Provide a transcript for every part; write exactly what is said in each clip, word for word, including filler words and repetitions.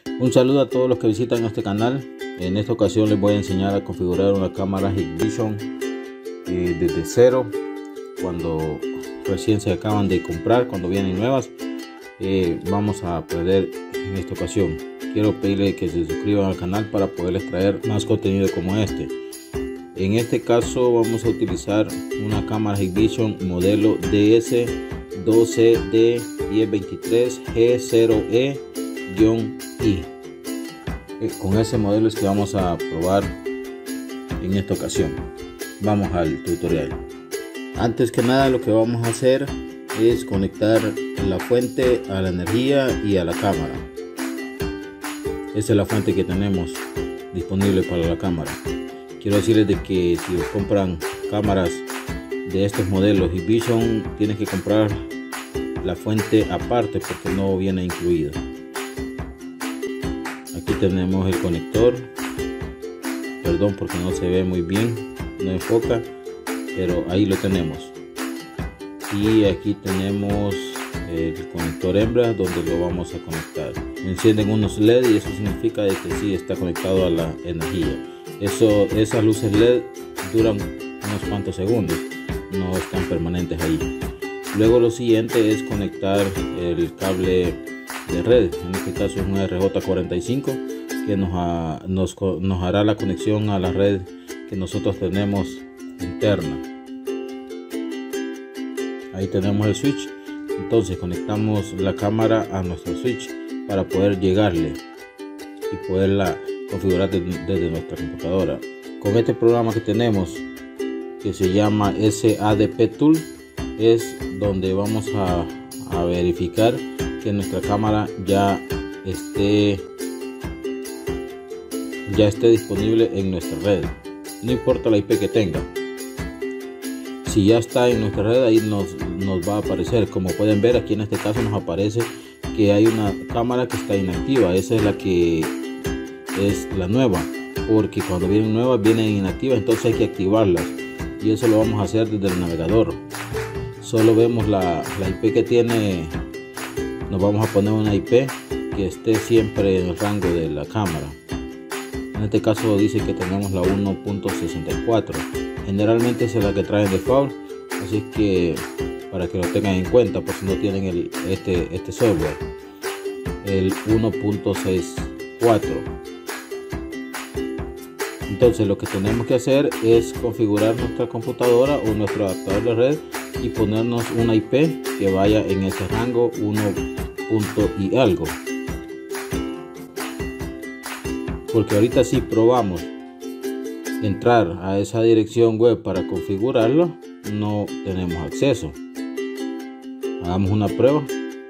Un saludo a todos los que visitan este canal. En esta ocasión les voy a enseñar a configurar una cámara Hikvision eh, desde cero, cuando recién se acaban de comprar, cuando vienen nuevas. Eh, vamos a aprender en esta ocasión. Quiero pedirle que se suscriban al canal para poderles traer más contenido como este. En este caso vamos a utilizar una cámara Hikvision modelo D S doce D diez veintitrés G cero E I. Con ese modelo es que vamos a probar en esta ocasión. Vamos al tutorial. Antes que nada, lo que vamos a hacer es conectar la fuente a la energía y a la cámara. Esa es la fuente que tenemos disponible para la cámara. Quiero decirles de que si compran cámaras de estos modelos Hikvision, tienen que comprar la fuente aparte porque no viene incluida. Aquí tenemos el conector. Perdón porque no se ve muy bien, no enfoca, pero ahí lo tenemos. Y aquí tenemos el conector hembra donde lo vamos a conectar. Encienden unos L E D y eso significa de que sí está conectado a la energía. Eso, esas luces L E D duran unos cuantos segundos, no están permanentes ahí. Luego lo siguiente es conectar el cable de red. En este caso es un R J cuarenta y cinco que nos, ha, nos, nos hará la conexión a la red que nosotros tenemos interna. Ahí tenemos el switch. Entonces conectamos la cámara a nuestro switch para poder llegarle y poderla configurar desde, desde nuestra computadora. Con este programa que tenemos, que se llama S A D P Tool, es donde vamos a, a verificar que nuestra cámara ya esté ya esté disponible en nuestra red, no importa la I P que tenga. Si ya está en nuestra red, ahí nos, nos va a aparecer. Como pueden ver, aquí en este caso nos aparece que hay una cámara que está inactiva. Esa es la que es la nueva, porque cuando vienen nuevas vienen inactivas, entonces hay que activarlas, y eso lo vamos a hacer desde el navegador. Solo vemos la, la I P que tiene. Nos vamos a poner una I P que esté siempre en el rango de la cámara. En este caso dice que tenemos la uno punto sesenta y cuatro. Generalmente es la que trae el default, así que para que lo tengan en cuenta por si no tienen el, este, este software, el uno punto sesenta y cuatro. Entonces lo que tenemos que hacer es configurar nuestra computadora o nuestro adaptador de red y ponernos una I P que vaya en ese rango uno punto y algo. Porque ahorita si probamos entrar a esa dirección web para configurarlo, no tenemos acceso. Hagamos una prueba.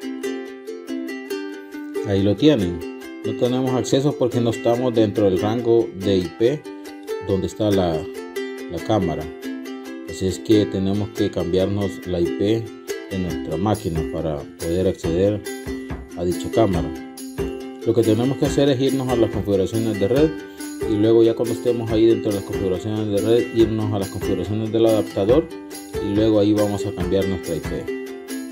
Ahí lo tienen. No tenemos acceso porque no estamos dentro del rango de I P donde está la, la cámara. Así es que tenemos que cambiarnos la I P de nuestra máquina para poder acceder a dicha cámara. Lo que tenemos que hacer es irnos a las configuraciones de red, y luego ya cuando estemos ahí dentro de las configuraciones de red, irnos a las configuraciones del adaptador, y luego ahí vamos a cambiar nuestra I P.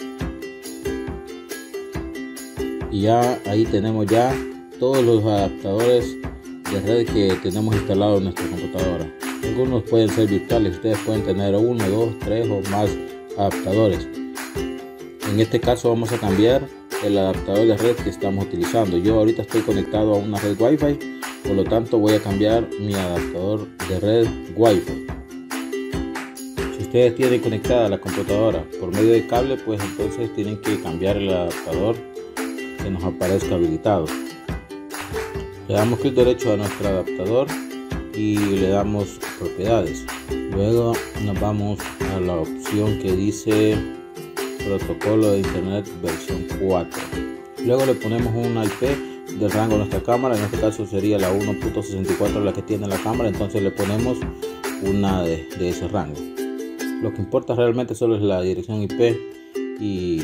Y ya ahí tenemos ya todos los adaptadores de red que tenemos instalados en nuestra computadora. Algunos pueden ser virtuales, ustedes pueden tener uno, dos, tres o más adaptadores. En este caso vamos a cambiar el adaptador de red que estamos utilizando. Yo ahorita estoy conectado a una red Wi-Fi, por lo tanto voy a cambiar mi adaptador de red Wi-Fi. Si ustedes tienen conectada la computadora por medio de cable, pues entonces tienen que cambiar el adaptador que nos aparezca habilitado. Le damos clic derecho a nuestro adaptador y le damos propiedades. Luego nos vamos a la opción que dice protocolo de internet versión cuatro. Luego le ponemos una I P del rango de nuestra cámara. En este caso sería la uno punto sesenta y cuatro la que tiene la cámara, entonces le ponemos una de, de ese rango. Lo que importa realmente solo es la dirección I P, y,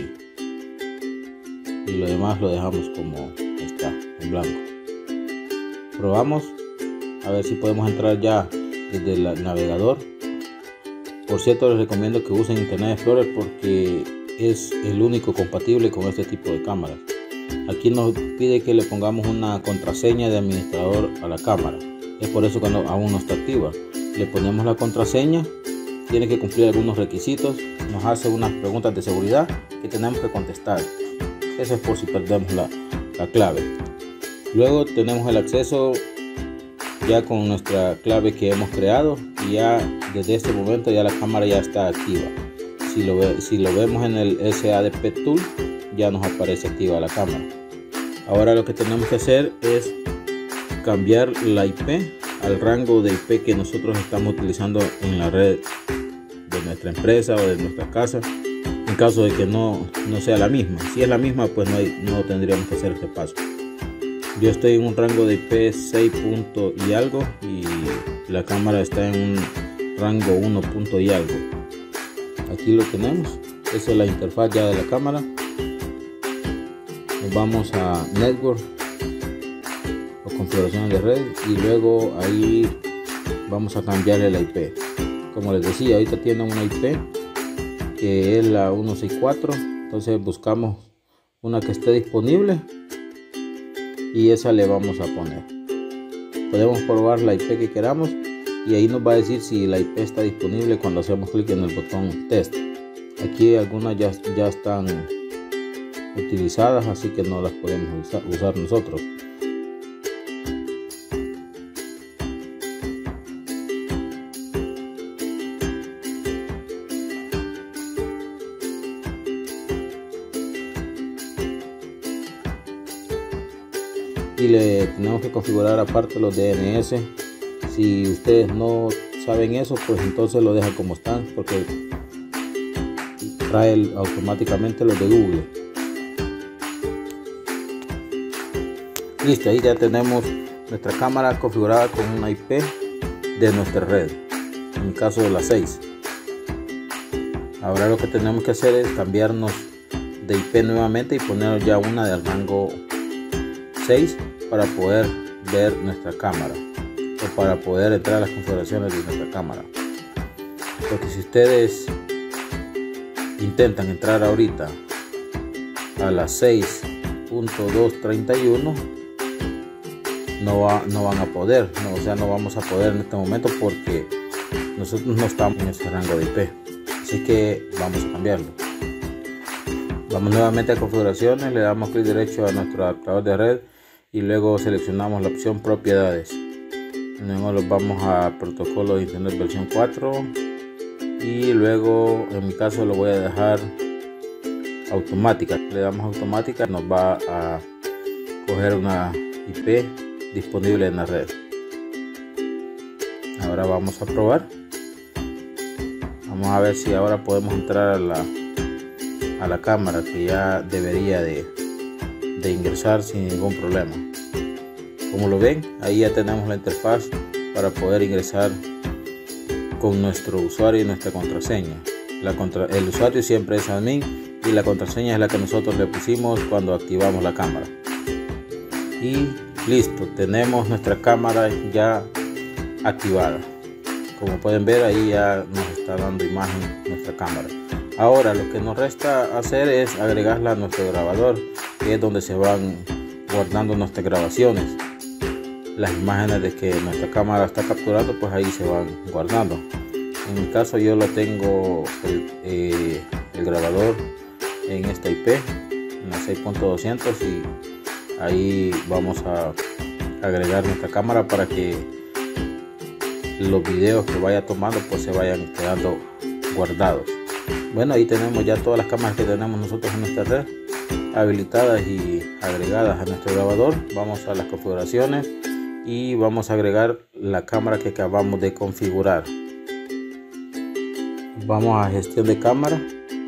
y lo demás lo dejamos como está, en blanco. Probamos a ver si podemos entrar ya desde el navegador. Por cierto, les recomiendo que usen Internet Explorer porque es el único compatible con este tipo de cámaras. aquí nos pide que le pongamos una contraseña de administrador a la cámara. Es por eso que no, aún no está activa. Le ponemos la contraseña, tiene que cumplir algunos requisitos, nos hace unas preguntas de seguridad que tenemos que contestar. Eso es por si perdemos la, la clave. Luego tenemos el acceso ya con nuestra clave que hemos creado, y ya desde este momento ya la cámara ya está activa. Si lo, ve, si lo vemos en el S A D P Tool, ya nos aparece activa la cámara. Ahora lo que tenemos que hacer es cambiar la I P al rango de I P que nosotros estamos utilizando en la red de nuestra empresa o de nuestra casa, en caso de que no, no sea la misma. Si es la misma, pues no, hay, no tendríamos que hacer este paso. Yo estoy en un rango de I P seis punto y algo, y la cámara está en un rango uno punto y algo. Aquí lo tenemos. Esa es la interfaz ya de la cámara. Nos vamos a Network o configuraciones de red, y luego ahí vamos a cambiarle la I P. Como les decía, ahorita tiene una I P que es la ciento sesenta y cuatro, entonces buscamos una que esté disponible y esa le vamos a poner. Podemos probar la I P que queramos y ahí nos va a decir si la I P está disponible cuando hacemos clic en el botón test. Aquí algunas ya, ya están utilizadas, así que no las podemos usar, usar nosotros. Y le tenemos que configurar aparte los D N S. Si ustedes no saben eso, pues entonces lo dejan como están, porque trae automáticamente los de Google. Listo, ahí ya tenemos nuestra cámara configurada con una I P de nuestra red, en el caso de las seis. Ahora lo que tenemos que hacer es cambiarnos de I P nuevamente y poner ya una del rango seis para poder ver nuestra cámara, o para poder entrar a las configuraciones de nuestra cámara. Porque si ustedes intentan entrar ahorita a las seis punto dos treinta y uno, no, va, no van a poder, no, o sea, no vamos a poder en este momento porque nosotros no estamos en ese rango de I P. Así que vamos a cambiarlo. Vamos nuevamente a configuraciones, le damos clic derecho a nuestro adaptador de red y luego seleccionamos la opción propiedades. Luego nos vamos a protocolo de internet versión cuatro, y luego en mi caso lo voy a dejar automática. Le damos automática, nos va a coger una I P disponible en la red. Ahora vamos a probar. Vamos a ver si ahora podemos entrar a la a la cámara, que ya debería de, de ingresar sin ningún problema. Como lo ven, ahí ya tenemos la interfaz para poder ingresar con nuestro usuario y nuestra contraseña. La contra, el usuario siempre es admin y la contraseña es la que nosotros le pusimos cuando activamos la cámara. Y listo, tenemos nuestra cámara ya activada. Como pueden ver, ahí ya nos está dando imagen nuestra cámara. Ahora lo que nos resta hacer es agregarla a nuestro grabador, que es donde se van guardando nuestras grabaciones. Las imágenes de que nuestra cámara está capturando, pues ahí se van guardando. En mi caso yo lo tengo el, eh, el grabador en esta I P, en la seis punto doscientos, y ahí vamos a agregar nuestra cámara para que los videos que vaya tomando pues se vayan quedando guardados. Bueno, ahí tenemos ya todas las cámaras que tenemos nosotros en nuestra red habilitadas y agregadas a nuestro grabador. Vamos a las configuraciones y vamos a agregar la cámara que acabamos de configurar. Vamos a gestión de cámara,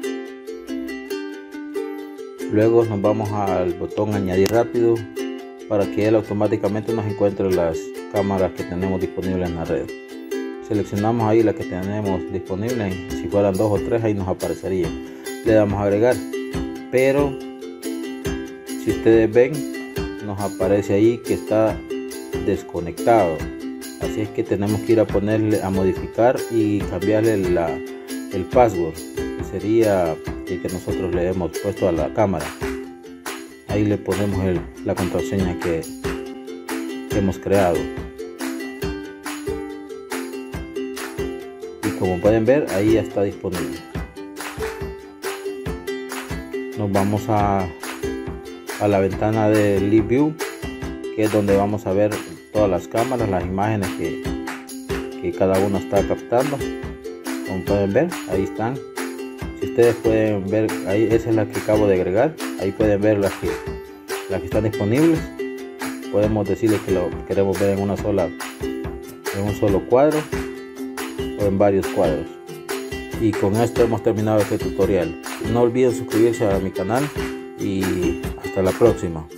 luego nos vamos al botón añadir rápido para que él automáticamente nos encuentre las cámaras que tenemos disponibles en la red. Seleccionamos ahí la que tenemos disponible, si fueran dos o tres ahí nos aparecería. Le damos a agregar, pero si ustedes ven nos aparece ahí que está desconectado, así es que tenemos que ir a ponerle a modificar y cambiarle la, el password, que sería el que nosotros le hemos puesto a la cámara. ahí le ponemos el, la contraseña que, que hemos creado. Y como pueden ver, ahí ya está disponible. Nos vamos a, a la ventana de Live View, que es donde vamos a ver todas las cámaras, las imágenes que, que cada uno está captando. Como pueden ver, ahí están. Si ustedes pueden ver, ahí esa es la que acabo de agregar. Ahí pueden ver las que, las que están disponibles. Podemos decirle que lo queremos ver en una sola, en un solo cuadro o en varios cuadros. Y con esto hemos terminado este tutorial. No olviden suscribirse a mi canal y hasta la próxima.